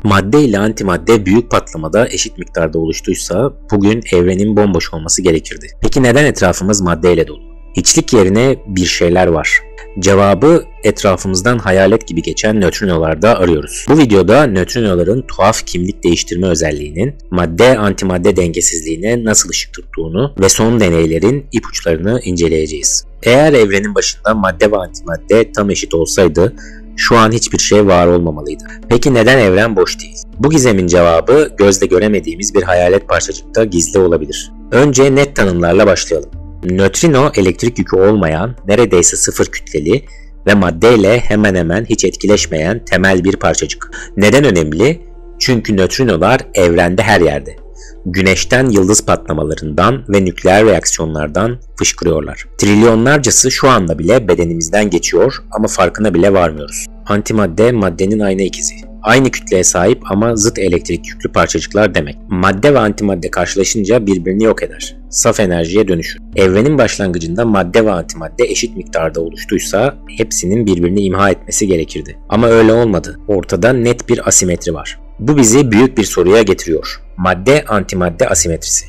Madde ile antimadde büyük patlamada eşit miktarda oluştuysa bugün evrenin bomboş olması gerekirdi. Peki neden etrafımız maddeyle dolu? Hiçlik yerine bir şeyler var. Cevabı etrafımızdan hayalet gibi geçen nötrinolarda arıyoruz. Bu videoda nötrinoların tuhaf kimlik değiştirme özelliğinin madde-antimadde dengesizliğine nasıl ışık tuttuğunu ve son deneylerin ipuçlarını inceleyeceğiz. Eğer evrenin başında madde ve antimadde tam eşit olsaydı şu an hiçbir şey var olmamalıydı. Peki neden evren boş değil? Bu gizemin cevabı gözle göremediğimiz bir hayalet parçacıkta gizli olabilir. Önce net tanımlarla başlayalım. Nötrino elektrik yükü olmayan, neredeyse sıfır kütleli ve maddeyle hemen hemen hiç etkileşmeyen temel bir parçacık. Neden önemli? Çünkü nötrinolar evrende her yerde. Güneşten yıldız patlamalarından ve nükleer reaksiyonlardan fışkırıyorlar. Trilyonlarcası şu anda bile bedenimizden geçiyor ama farkına bile varmıyoruz. Antimadde maddenin aynı ikizi. Aynı kütleye sahip ama zıt elektrik yüklü parçacıklar demek. Madde ve antimadde karşılaşınca birbirini yok eder. Saf enerjiye dönüşür. Evrenin başlangıcında madde ve antimadde eşit miktarda oluştuysa hepsinin birbirini imha etmesi gerekirdi. Ama öyle olmadı. Ortada net bir asimetri var. Bu bizi büyük bir soruya getiriyor. Madde-antimadde asimetrisi.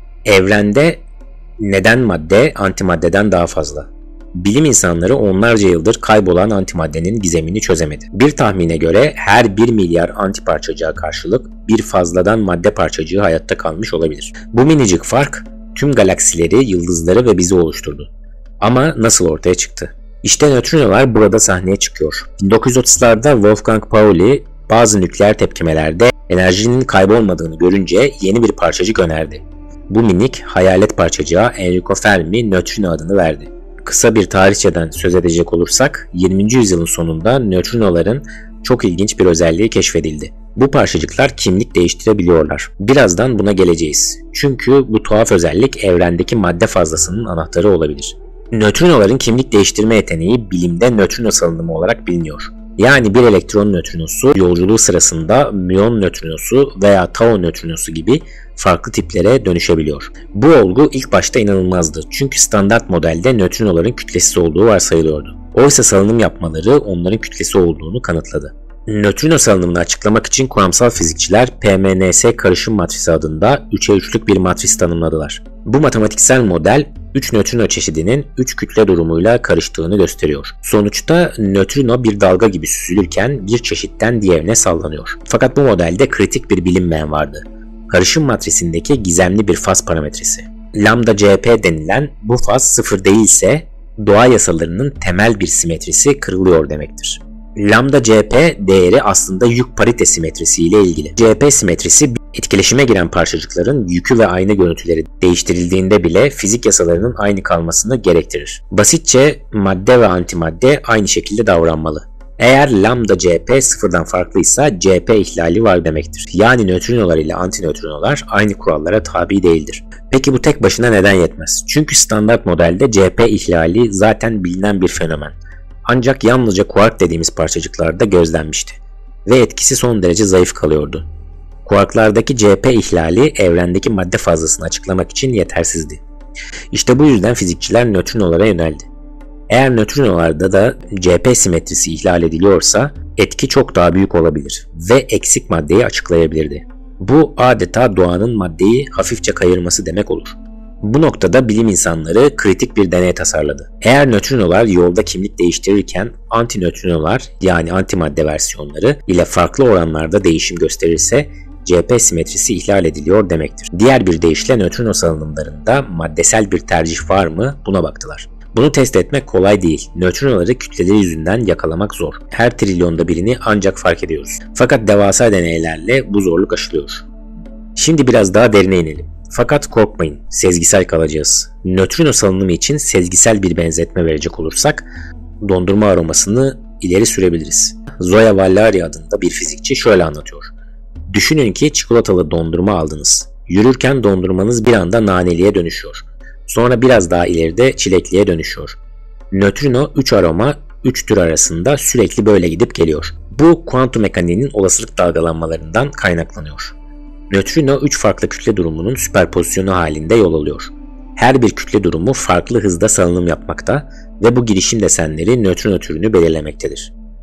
Evrende neden madde antimaddeden daha fazla? Bilim insanları onlarca yıldır kaybolan antimaddenin gizemini çözemedi. Bir tahmine göre her 1 milyar antiparçacığa karşılık bir fazladan madde parçacığı hayatta kalmış olabilir. Bu minicik fark tüm galaksileri, yıldızları ve bizi oluşturdu. Ama nasıl ortaya çıktı? İşte nötrinolar burada sahneye çıkıyor. 1930'larda Wolfgang Pauli bazı nükleer tepkimelerde enerjinin kaybolmadığını görünce yeni bir parçacık önerdi. Bu minik hayalet parçacığa Enrico Fermi nötrino adını verdi. Kısa bir tarihçeden söz edecek olursak 20. yüzyılın sonunda nötrinoların çok ilginç bir özelliği keşfedildi. Bu parçacıklar kimlik değiştirebiliyorlar. Birazdan buna geleceğiz. Çünkü bu tuhaf özellik evrendeki madde fazlasının anahtarı olabilir. Nötrinoların kimlik değiştirme yeteneği bilimde nötrino salınımı olarak biliniyor. Yani bir elektron nötrinosu yolculuğu sırasında müyon nötrinosu veya tau nötrinosu gibi farklı tiplere dönüşebiliyor. Bu olgu ilk başta inanılmazdı çünkü standart modelde nötrinoların kütlesiz olduğu varsayılıyordu. Oysa salınım yapmaları onların kütlesi olduğunu kanıtladı. Nötrino salınımını açıklamak için kuramsal fizikçiler PMNS karışım matrisi adında 3'e 3'lük bir matris tanımladılar. Bu matematiksel model 3 nötrino çeşidinin 3 kütle durumuyla karıştığını gösteriyor. Sonuçta nötrino bir dalga gibi süzülürken bir çeşitten diğerine sallanıyor. Fakat bu modelde kritik bir bilinmeyen vardı. Karışım matrisindeki gizemli bir faz parametresi. Lambda CP denilen bu faz sıfır değilse doğa yasalarının temel bir simetrisi kırılıyor demektir. Lambda CP değeri aslında yük parite simetrisi ile ilgili. CP simetrisi etkileşime giren parçacıkların yükü ve ayna görüntüleri değiştirildiğinde bile fizik yasalarının aynı kalmasını gerektirir. Basitçe madde ve antimadde aynı şekilde davranmalı. Eğer lambda CP sıfırdan farklıysa CP ihlali var demektir. Yani nötrinolar ile antinötrinolar aynı kurallara tabi değildir. Peki bu tek başına neden yetmez? Çünkü standart modelde CP ihlali zaten bilinen bir fenomen. Ancak yalnızca kuark dediğimiz parçacıklarda gözlenmişti ve etkisi son derece zayıf kalıyordu. Kuarklardaki CP ihlali evrendeki madde fazlasını açıklamak için yetersizdi. İşte bu yüzden fizikçiler nötrinolara yöneldi. Eğer nötrinolarda da CP simetrisi ihlal ediliyorsa etki çok daha büyük olabilir ve eksik maddeyi açıklayabilirdi. Bu adeta doğanın maddeyi hafifçe kayırması demek olur. Bu noktada bilim insanları kritik bir deney tasarladı. Eğer nötrinolar yolda kimlik değiştirirken antinötrinolar yani antimadde versiyonları ile farklı oranlarda değişim gösterirse CP simetrisi ihlal ediliyor demektir. Diğer bir deyişle nötrino salınımlarında maddesel bir tercih var mı buna baktılar. Bunu test etmek kolay değil. Nötrinoları kütleleri yüzünden yakalamak zor. Her trilyonda birini ancak fark ediyoruz. Fakat devasa deneylerle bu zorluk aşılıyor. Şimdi biraz daha derine inelim. Fakat korkmayın, sezgisel kalacağız. Nötrino salınımı için sezgisel bir benzetme verecek olursak dondurma aromasını ileri sürebiliriz. Zoya Vallari adında bir fizikçi şöyle anlatıyor. Düşünün ki çikolatalı dondurma aldınız. Yürürken dondurmanız bir anda naneliye dönüşüyor. Sonra biraz daha ileride çilekliye dönüşüyor. Nötrino 3 aroma 3 tür arasında sürekli böyle gidip geliyor. Bu kuantum mekaniğinin olasılık dalgalanmalarından kaynaklanıyor. Nötrino 3 farklı kütle durumunun süperpozisyonu halinde yol alıyor. Her bir kütle durumu farklı hızda salınım yapmakta ve bu girişim desenleri nötrino türünü belirlemektedir.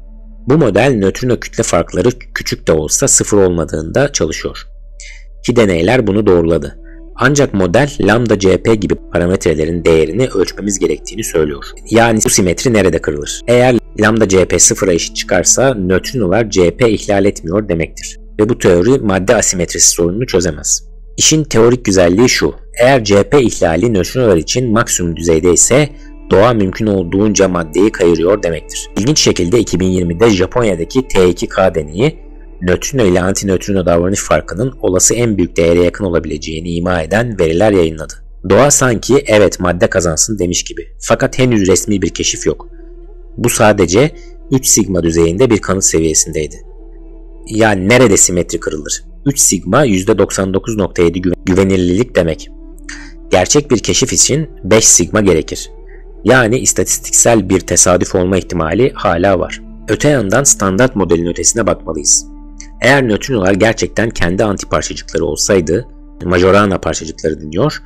Bu model nötrino kütle farkları küçük de olsa sıfır olmadığında çalışıyor. Ki deneyler bunu doğruladı. Ancak model lambda CP gibi parametrelerin değerini ölçmemiz gerektiğini söylüyor. Yani bu simetri nerede kırılır? Eğer lambda CP sıfıra eşit çıkarsa nötrinolar CP ihlal etmiyor demektir. Ve bu teori madde asimetrisi sorununu çözemez. İşin teorik güzelliği şu: eğer CP ihlali nötrinolar için maksimum düzeyde ise doğa mümkün olduğunca maddeyi kayırıyor demektir. İlginç şekilde 2020'de Japonya'daki T2K deneyi nötrino ile antinötrino davranış farkının olası en büyük değere yakın olabileceğini ima eden veriler yayınladı. Doğa sanki evet madde kazansın demiş gibi. Fakat henüz resmi bir keşif yok. Bu sadece 3 sigma düzeyinde bir kanıt seviyesindeydi. Yani nerede simetri kırılır? 3 sigma %99.7 güvenilirlik demek. Gerçek bir keşif için 5 sigma gerekir. Yani istatistiksel bir tesadüf olma ihtimali hala var. Öte yandan standart modelin ötesine bakmalıyız. Eğer nötrinolar gerçekten kendi antiparçacıkları olsaydı, Majorana parçacıkları deniyor,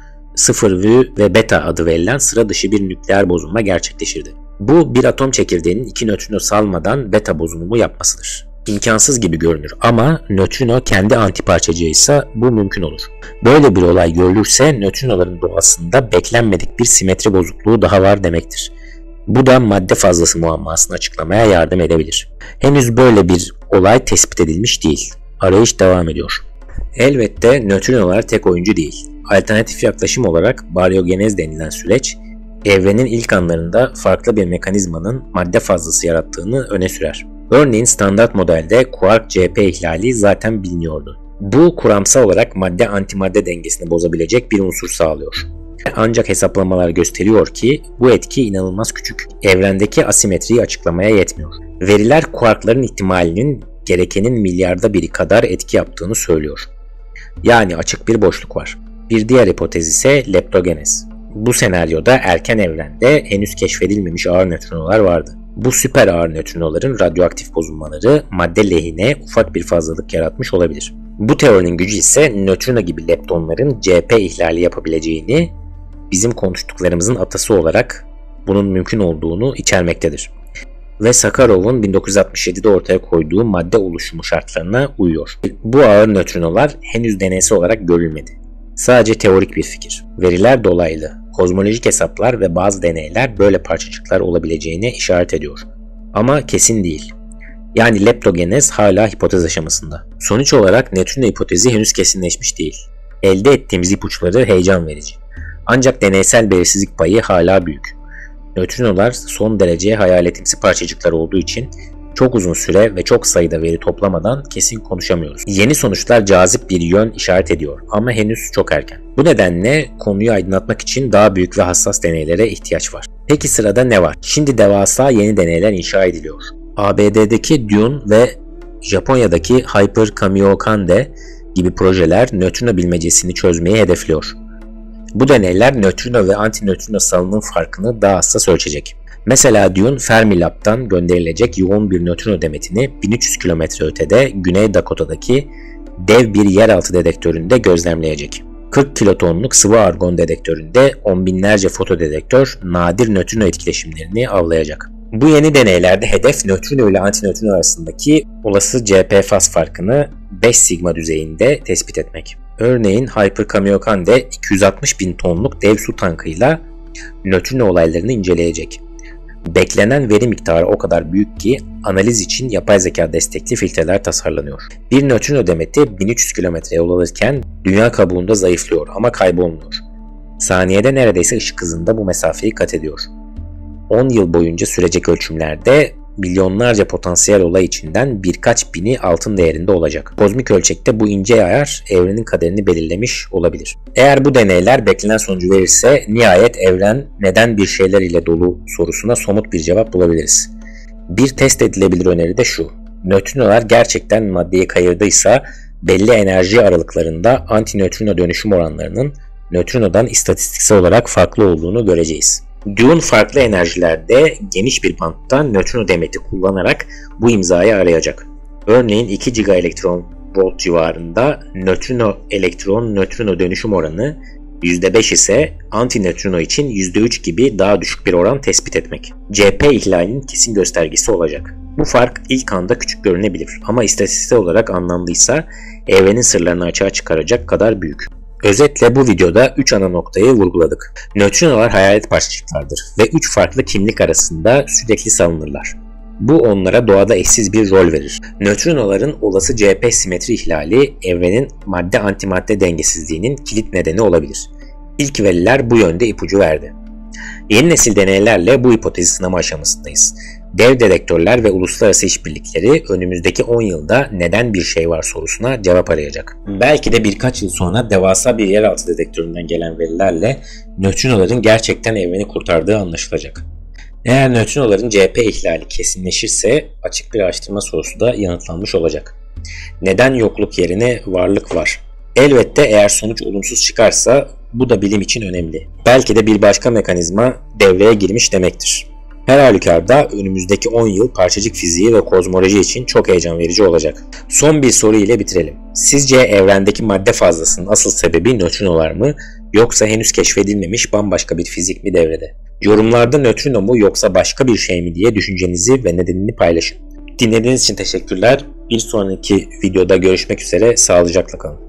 0V ve beta adı verilen sıra dışı bir nükleer bozulma gerçekleşirdi. Bu bir atom çekirdeğinin 2 nötrino salmadan beta bozulumu yapmasıdır. İmkansız gibi görünür ama nötrino kendi antiparçacığıysa bu mümkün olur. Böyle bir olay görülürse nötrinoların doğasında beklenmedik bir simetri bozukluğu daha var demektir. Bu da madde fazlası muammasını açıklamaya yardım edebilir. Henüz böyle bir olay tespit edilmiş değil. Arayış devam ediyor. Elbette nötrinolar tek oyuncu değil. Alternatif yaklaşım olarak baryogenez denilen süreç, evrenin ilk anlarında farklı bir mekanizmanın madde fazlası yarattığını öne sürer. Örneğin standart modelde kuark CP ihlali zaten biliniyordu. Bu kuramsal olarak madde-antimadde dengesini bozabilecek bir unsur sağlıyor. Ancak hesaplamalar gösteriyor ki bu etki inanılmaz küçük. Evrendeki asimetriyi açıklamaya yetmiyor. Veriler kuarkların ihtimalinin gerekenin milyarda biri kadar etki yaptığını söylüyor. Yani açık bir boşluk var. Bir diğer hipotez ise leptogenez. Bu senaryoda erken evrende henüz keşfedilmemiş ağır nötrinolar vardı. Bu süper ağır nötrinoların radyoaktif bozulmaları madde lehine ufak bir fazlalık yaratmış olabilir. Bu teorinin gücü ise nötrino gibi leptonların CP ihlali yapabileceğini, bizim konuştuklarımızın atası olarak bunun mümkün olduğunu içermektedir. Ve Sakharov'un 1967'de ortaya koyduğu madde oluşumu şartlarına uyuyor. Bu ağır nötrinolar henüz deneysel olarak görülmedi. Sadece teorik bir fikir. Veriler dolaylı, kozmolojik hesaplar ve bazı deneyler böyle parçacıklar olabileceğine işaret ediyor. Ama kesin değil. Yani leptogenez hala hipotez aşamasında. Sonuç olarak nötrino hipotezi henüz kesinleşmiş değil. Elde ettiğimiz ipuçları heyecan verici. Ancak deneysel belirsizlik payı hala büyük. Nötrinolar son derece hayaletimsi parçacıklar olduğu için çok uzun süre ve çok sayıda veri toplamadan kesin konuşamıyoruz. Yeni sonuçlar cazip bir yön işaret ediyor ama henüz çok erken. Bu nedenle konuyu aydınlatmak için daha büyük ve hassas deneylere ihtiyaç var. Peki sırada ne var? Şimdi devasa yeni deneyler inşa ediliyor. ABD'deki Dune ve Japonya'daki Hyper Kamiokande gibi projeler nötrino bilmecesini çözmeyi hedefliyor. Bu deneyler nötrino ve antinötrino salınım farkını daha hassas ölçecek. Mesela Dune, Fermilab'dan gönderilecek yoğun bir nötrino demetini 1300 km ötede Güney Dakota'daki dev bir yeraltı dedektöründe gözlemleyecek. 40 kilotonluk sıvı argon dedektöründe on binlerce fotodedektör nadir nötrino etkileşimlerini avlayacak. Bu yeni deneylerde hedef nötrino ile antinötrino arasındaki olası CP faz farkını 5 sigma düzeyinde tespit etmek. Örneğin Hyper Kamiokande 260 bin tonluk dev su tankıyla nötrino olaylarını inceleyecek. Beklenen veri miktarı o kadar büyük ki analiz için yapay zeka destekli filtreler tasarlanıyor. Bir nötrino demeti 1300 kilometre yol alırken dünya kabuğunda zayıflıyor ama kaybolmuyor. Saniyede neredeyse ışık hızında bu mesafeyi kat ediyor. 10 yıl boyunca sürecek ölçümlerde milyonlarca potansiyel olay içinden birkaç bini altın değerinde olacak. Kozmik ölçekte bu ince ayar evrenin kaderini belirlemiş olabilir. Eğer bu deneyler beklenen sonucu verirse nihayet evren neden bir şeyler ile dolu sorusuna somut bir cevap bulabiliriz. Bir test edilebilir öneri de şu: nötrinolar gerçekten maddeyi kayırdıysa belli enerji aralıklarında antinötrino dönüşüm oranlarının nötrinodan istatistiksel olarak farklı olduğunu göreceğiz. Dune farklı enerjilerde geniş bir bantta nötrino demeti kullanarak bu imzayı arayacak. Örneğin 2 gigaelektronvolt civarında nötrino-elektron-nötrino dönüşüm oranı %5 ise antinötrino için %3 gibi daha düşük bir oran tespit etmek. CP ihlalinin kesin göstergesi olacak. Bu fark ilk anda küçük görünebilir ama istatistiksel olarak anlamlıysa evrenin sırlarını açığa çıkaracak kadar büyük. Özetle bu videoda 3 ana noktayı vurguladık. Nötrinolar hayalet parçacıklardır ve 3 farklı kimlik arasında sürekli salınırlar. Bu onlara doğada eşsiz bir rol verir. Nötrinoların olası CP simetri ihlali evrenin madde-antimadde dengesizliğinin kilit nedeni olabilir. İlk veriler bu yönde ipucu verdi. Yeni nesil deneylerle bu hipotezi sınama aşamasındayız. Dev dedektörler ve uluslararası işbirlikleri önümüzdeki 10 yılda neden bir şey var sorusuna cevap arayacak. Belki de birkaç yıl sonra devasa bir yeraltı dedektöründen gelen verilerle nötrinoların gerçekten evreni kurtardığı anlaşılacak. Eğer nötrinoların CP ihlali kesinleşirse açık bir araştırma sorusu da yanıtlanmış olacak. Neden yokluk yerine varlık var? Elbette eğer sonuç olumsuz çıkarsa bu da bilim için önemli. Belki de bir başka mekanizma devreye girmiş demektir. Her halükarda önümüzdeki 10 yıl parçacık fiziği ve kozmoloji için çok heyecan verici olacak. Son bir soru ile bitirelim. Sizce evrendeki madde fazlasının asıl sebebi nötrinolar mı yoksa henüz keşfedilmemiş bambaşka bir fizik mi devrede? Yorumlarda nötrino mu yoksa başka bir şey mi diye düşüncenizi ve nedenini paylaşın. Dinlediğiniz için teşekkürler. Bir sonraki videoda görüşmek üzere. Sağlıcakla kalın.